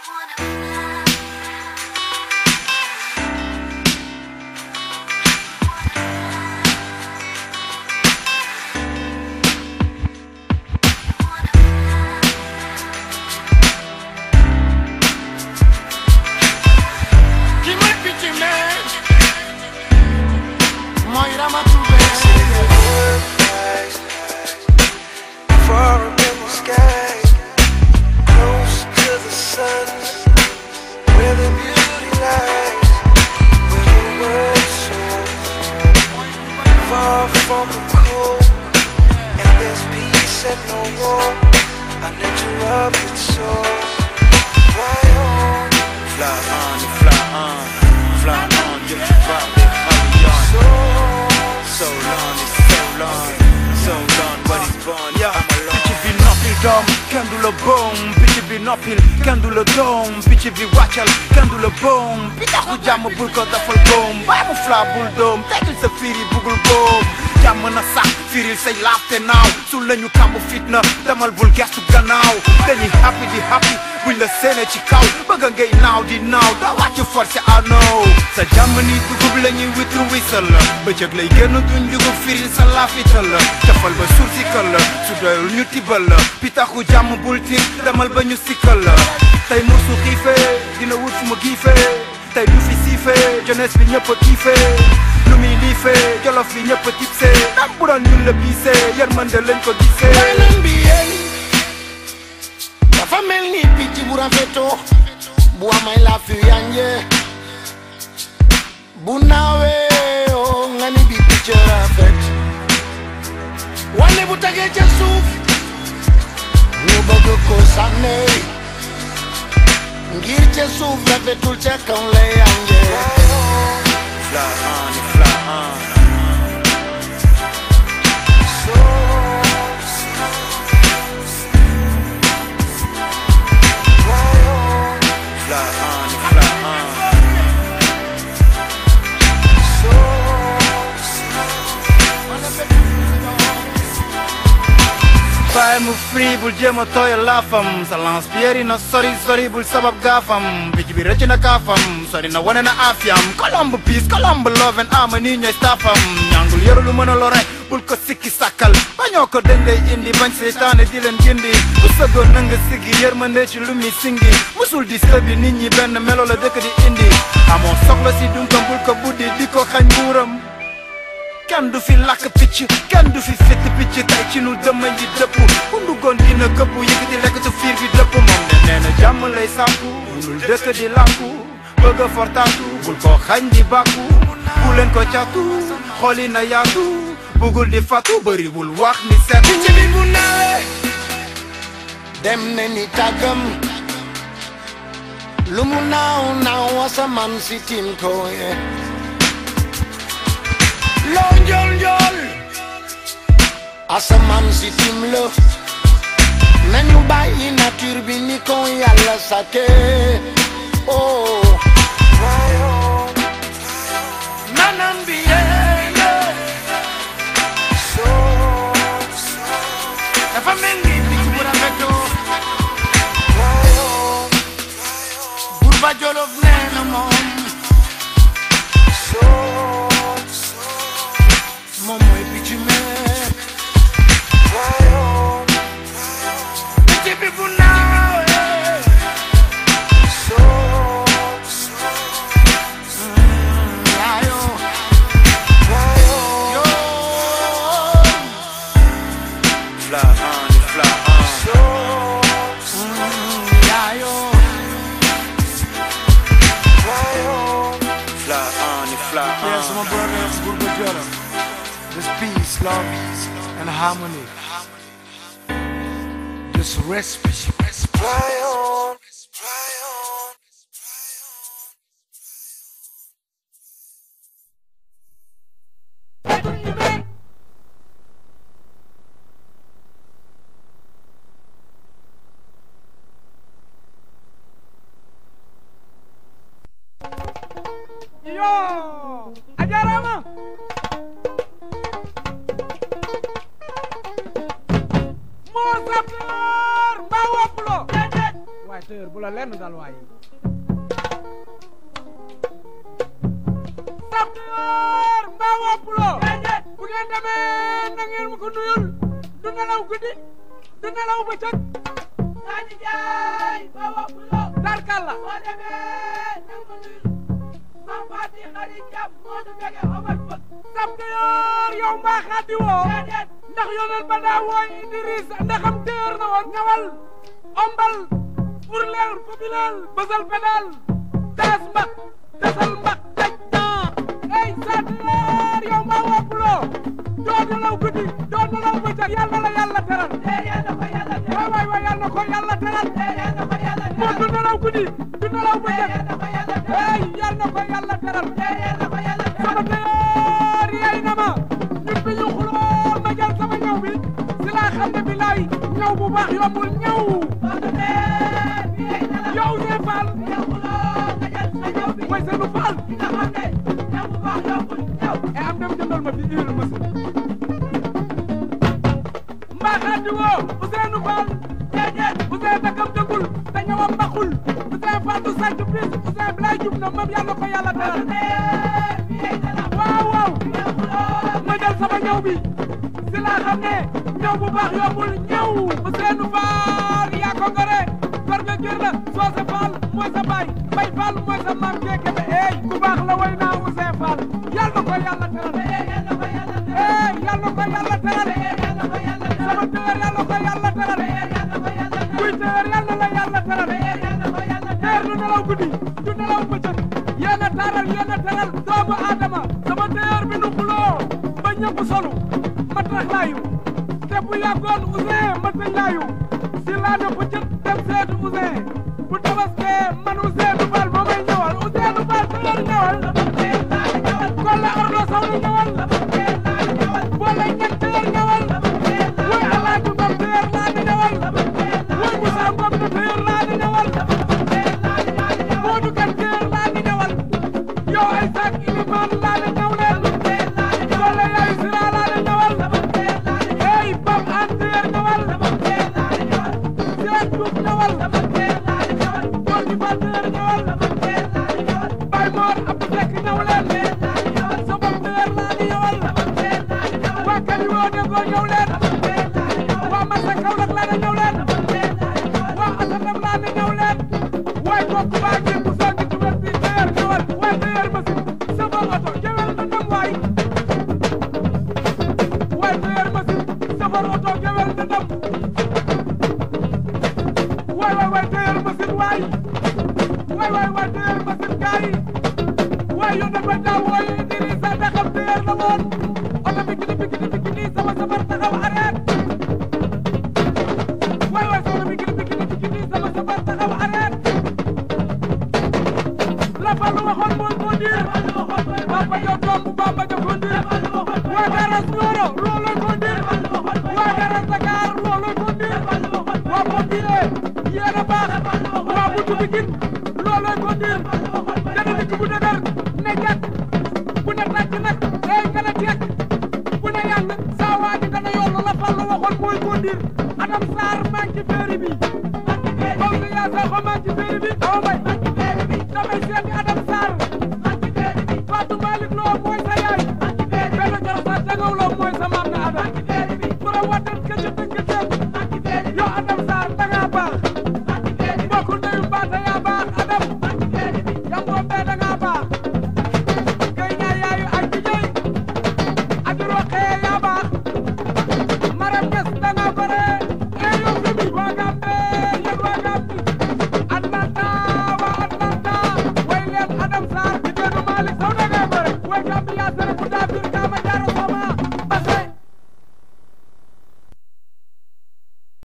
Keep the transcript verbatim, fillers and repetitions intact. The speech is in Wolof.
lañu kàmb fitna demal bul gestu gannaaw dañuy happy di happy buñ la séene ci kaw bëgg ngay naaw di naaw da wàcc forcé à now sa jàmm ni dugub lañuy witru wisal la bëccëg lay génn duñ dugub firil sa laafital la cafal ba suur sikkal la su doyul ñu tibal la pitaxu jàmm bul tiit demal ba ñu sikkal la tey musu xiifee dina wut fu ma giifee tey du fi siifee jeunesse bi ñëpp a kiifee lu muy liifee jolof bi ñëpp a tipsee nam bu doon ñun la biisee yërmande lañ ko gisee daanam bi yéen dafa mel ni picc bu rafetoo bu amay la fi yanje bu naawee oo nga ni bi picc rafet wane bu tagee ca suuf ñu bëgg ko sànne ngir ca suuf rafetul ca kaw lay yanje fly on, fly on. So, so, fly on, fly on, fly on. So, Bàyyi mu free bul jéem a tooyal laafam sa lance pierre na sori sori bul sabab gaafam picc bi rëcc na kaafam sori na wane na afiyam colombe peace colombe love and harmony ñooy staffam ñaangul yoru lu mën a lore bul ko sikki sàkkal bañoo ko dañ lay indi bañ seytaane di leen gindi bu sëggoon na nga siggi yërmande ci lu mi singi musul di sëbi nit ñi benn melo la dëkk di indi amoo soxla si dunkam bul ko buddi di ko xañ nguuram kenn du fi lakk picc kenn du fi fitt picc tey ci nu dëmm yi dëpp ku ndugoon dina këpp yëkkati lekk tu fiir bi dëpp moom ne nee na jàmm lay sàkku munul dëkk di làkku bëgg a fortaatu bul ko xañ di bàkku bu leen ko càttu xooli na yaatu bugul di fàttu bëri bul wax ni seet picc bi bu nawee dem ne ni tàggam lu mu naaw naaw asamaan si tim ko ye loo njool njool asamaan si tim la nañu bàyyi nature bi ni ko yàlla sàkke oh nanam bi yéene dafa mel ni picc bu rafetoo bur ba jolof nee na moom moom mooy picc mee picc bi bu naawee yaayo yo fly on fly on yaayo fly on fly on yes my brothers Bourba Jolof there's peace love and harmony just rest fly on fly on Yo, ajarama. Mor sapeur ba woplo. Dedet. Way tëër bu la lenn dal waay sapeur mbaa woppuloo bu ngeen demee na ngeen ma ko nuyul du nelaw guddi du nelaw bëccëg Sadi Njaay mbaa woppuloo tarkalla boo demee na ma nuyul ma faati xarit jàpp moo du bege Omar Fët sapeur yow mbaa xaddi woo ndax yoneen ba daa wooy Idris ndaxam téer na woon ñawal ombal pour leer fu bi leel bësal pedal taas mbak tasal mbak taj naa ey sapeur yow mbaa woppuloo doo nelaw guddi doo nelaw bëccëg yal na la yàlla teral waay waay waay yal na ko yàlla teral moom du nelaw guddi du nelaw bëccëg ey yal na ko yàlla teral sama teer yey na ma nit bi ñu xuloo ma jël sama ñëw bi si laa xam ne bi laay ñëw bu baax yombul ñëw yow ne Fall mooy seenu Fall e am dem jëndal ma fi huile ma mbaa xaati woo Ousseynou Fall Ousseynou dakam dëggul te ñëwam mbaxul Ousseynou Fall du sàcc bis Ousseynou Blay jub na moom yàlla ko yàlla teral waaw waaw ma jël sama ñëw bi si laa xam ne ñëw bu baax yombul ñëw Ousseynou Fall yaa ko ngore far nga jër la Soose Fall mooy sa baay Bay Fall mooy sa maam Keke be ey ku baax la way naa Ousseynou Fall yal na ko yàlla teral ey yal na ko yàlla teral sama teer yal na ko yàlla teral kuy teer yal na la yàlla teral teer du nelaw guddi du nelaw bëccëg yéen a taral yéen a teral doomu aadama sama teer bi nu xuloo ba ñëpp solu ma tax laayu te bu yàggoon Ouzin ma tax laayu si laa ne bu jët dem seetu Ouzin bu tabaskee man Ousseynou Fall moo may ñëwal Ousseynou Fall teer ñëwal kolla orlo saw nu ñëwal boole ñett teer ñëwal woy Alaaji Ngom teer laa di ñëwal woy Moussa Ngom na teer laa di ñëwal Modou Kan teer laa di ñëwal yow ay saak ilimaan laa di ñëw leen boole yaayu sira laa di ñëwal ey Pam An teer ñëwal Seet Diouf ñëwal góor gi Fall teer ñëwal Baye Mor Abdou Seck ñëw leen sa bopp teer laa di ñëwal waa Kali woo déggoo ñëw leen waa Massa Kaolack laa di ñëw leen waa Asalam laa di ñëw leen waay kooku baa ngi bu soog ci wér bi teer ñëwal waay teer machine sama oto gewel na dem waay waay teer machine sama oto gewel na dem waay waay waay teer machine waay waay waay waay teer machine gaay waay yow dafa daa wooy Idrissa Ndaxam teer la woon oto bi gidi bi gidi bi gidi sama sabar taxaw arrêt waay waay soxna bi gidi bi gidi bi gidi sama sabar taxaw arrêt la Fallu waxoon mooy ko dir Bamba Diop doom bu Bamba Diop ko dir waa garas Nioro looloo ko dir waa garas Dakar looloo ko dir waa Pompier yéen a baax waa Buntu Pikine looloo ko dir dana dikk bu dëgër ne jàkk bu ne tàcc nag ey nga ne tekk bu ne yàng saa waa ji dana yollu la Fallu waxoon mooy ko dir Adam Sarr maa ngi ci féeri bi Fawzi yaa Sakho maa ngi ci féeri bi awa may damay seeti Adam Sarr Fatou Malick Lo mooy sa yaay Bello Jor sa Jangaw Lo mooy sa maam na Adam bura watat këcc tënk tënk yow Adam Sarr da ngaa baax mbokku ndeyu mbaata yaa baax Adam yamboo bee da ngaa baax gay ñaa yaayu ak jijey ak roxee yaa baax maram des da ngaa bare e yow gëmi waa Gambe yéen waa Gambe Atlanta waa Atlanta way leen Adam Sarr di dégg Malick Sow da ngaa bare way Gambe yaa sere